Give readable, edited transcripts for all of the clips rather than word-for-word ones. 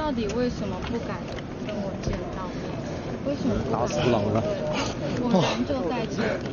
到底为什么不敢跟我见到面？为什么不敢？ 打死不老了。 我人就在这里。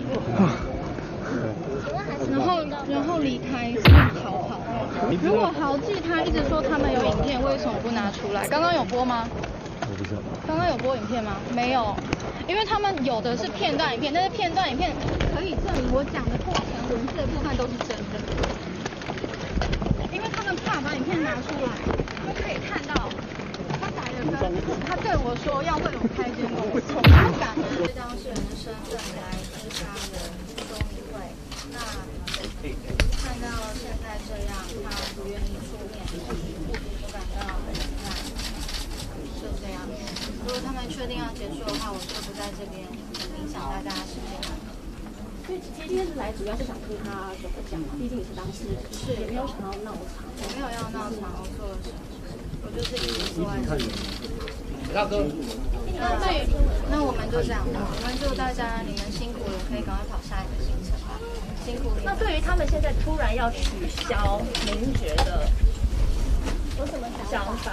然后离开是逃跑。如果豪记他一直说他们有影片，为什么不拿出来？刚刚有播吗？ 我不知道。 刚刚有播影片吗？没有，因为他们有的是片段影片，但是片段影片可以证明我讲的过程文字的部分都是真的。因为他们怕把影片拿出来，就可以看到他打的跟他对我说要为我开监控，我从不敢。这当事人的身份来支他人说明会，那看到现在这样，他不愿意出面，我感到很遗憾。就这样，如果他们确定要结束的话，我就不在这边影响大家时间了。 所以今天来主要是想听他怎么讲嘛，毕竟你是当事人，是也没有想要闹场， 我没有要闹场，我做了什么事？我就是一直说爱自己。 大哥， 那我们就这样吧，我们就大家你们辛苦了，可以赶快跑下一个行程吧，辛苦你们。 那对于他们现在突然要取消，您觉得有什么想法？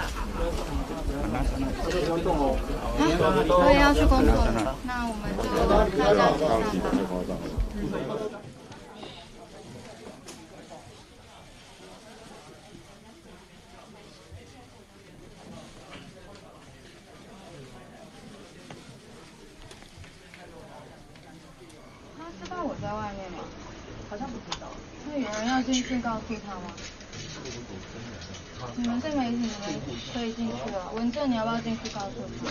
我也要去工作了，那我们就大家解散吧。他知道我在外面吗？ 好像不知道。 那有人要进去告诉他吗？你们这媒体你们可以进去了，文正你要不要进去告诉他？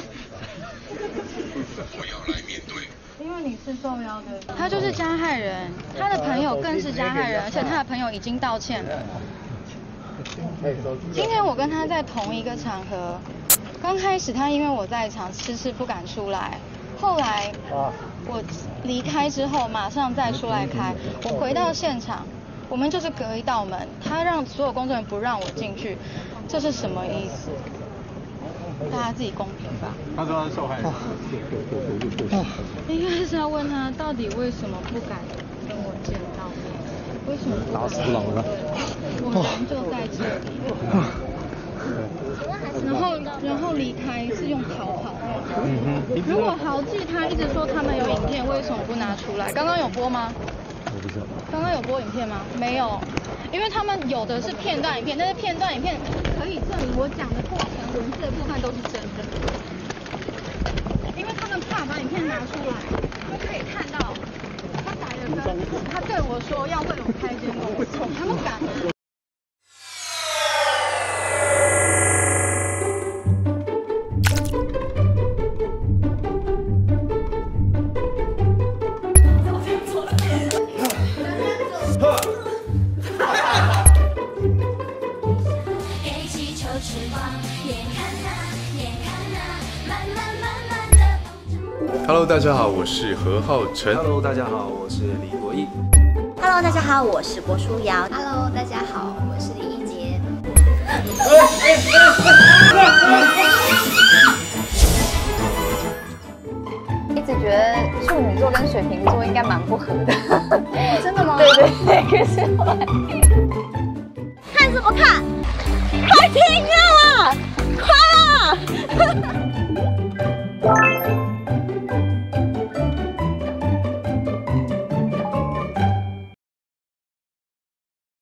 我要来面对。 因为你是受邀的，他就是加害人，他的朋友更是加害人，而且他的朋友已经道歉了。今天我跟他在同一个场合，刚开始他因为我在场，迟迟不敢出来，后来我离开之后，马上再出来开。我回到现场，我们就是隔一道门，他让所有工作人员不让我进去，这是什么意思？大家自己公平吧。 他说他是受害人。 应该是要问他到底为什么不敢跟我见到面，为什么不敢？ 打死不老了。 我人就在这里。然后离开是用逃跑。如果豪记他一直说他们有影片，为什么不拿出来？刚刚有播吗？ 我不知道。 刚刚有播影片吗？没有，因为他们有的是片段影片，但是片段影片可以证明我讲的过程文字的部分都是真的。因为他们怕把影片拿出来，就可以看到他打的跟他对我说要为我开监控，我从不敢。 Hello， 大家好，我是何浩晨。 Hello， 大家好，我是李国毅。 Hello， 大家好，我是郭书瑶。Hello， 大家好，我是李一杰。一直觉得处女座跟水瓶座应该蛮不合的。真的吗？对，可是后来看什么看？